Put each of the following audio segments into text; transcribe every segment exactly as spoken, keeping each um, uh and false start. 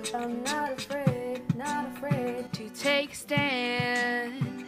I'm not afraid, not afraid to take a stand.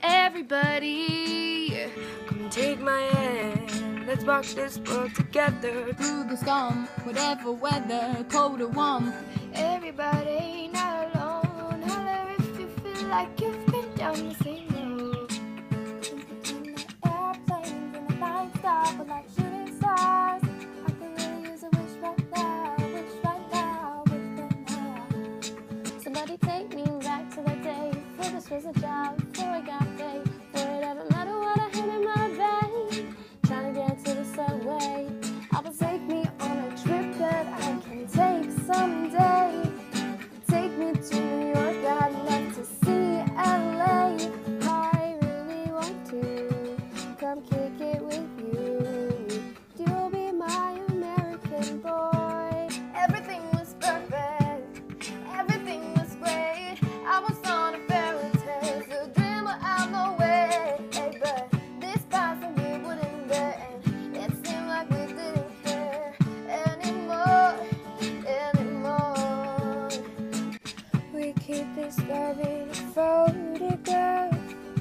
Everybody, come take my hand. Let's walk this book together through the storm, whatever weather, cold or warm. Everybody, not alone. Holler if you feel like you've been down the same road. In the airplanes and the night stars were like shooting stars. I could really use a wish right now, wish right now, wish right now. Somebody take me back to the day before this was a job, before I got paid, before it ever mattered what I had in my bag. Trying to get to the subway, I will take me on a trip that I can take someday. Take me to New York, I'd love to see L A. I really want to come kick it with you. You'll be my American boy. Everything was perfect, everything was great. I was on a fairy tale, so dream were out no way. Hey, but this past and we wouldn't bear, and it seemed like we didn't care anymore, anymore. We keep this love in a photograph.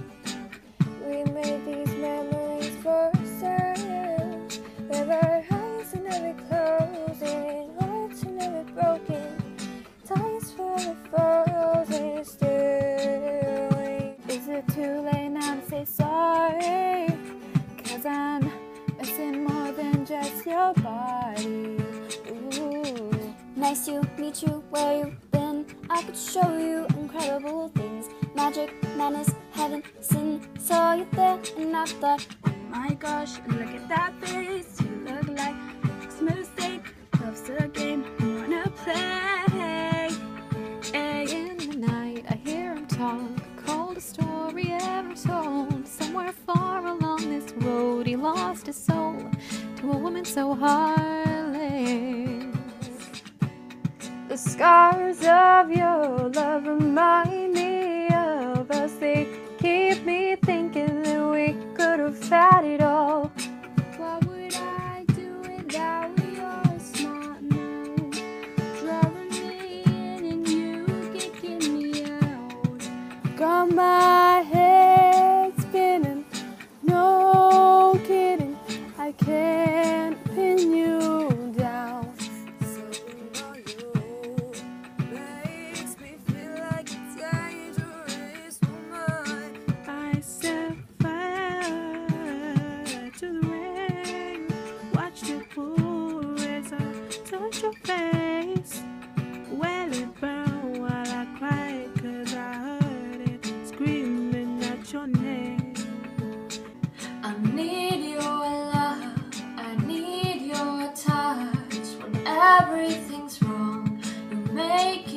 We made these memories for ourselves. With our eyes are never closing, hearts are never broken, ties forever frozen still. Is it too late now to say sorry? Cause I'm missing more than just your body. Ooh. Nice to meet you where you've been. I could show you incredible things. Magic, madness, heaven, sin. Saw you there and I thought, Oh my gosh, look at that face. You look like a mistake. Love's a game you wanna play. Hey, in the night I hear him talk, coldest story ever told. Somewhere far along this road he lost his soul to a woman so heartless. the scars of your love remind me of us. They keep me thinking that we could have had it all. What would I do without your smart mouth? Drawing me in and you kicking me out. Got my head spinning, no kidding, I can't pin you down. I set fire to the rain. Watch it pour as I touch your face. Well, it burned while I cried, cause I heard it screaming at your name. I need your love, I need your touch. When everything's wrong, you make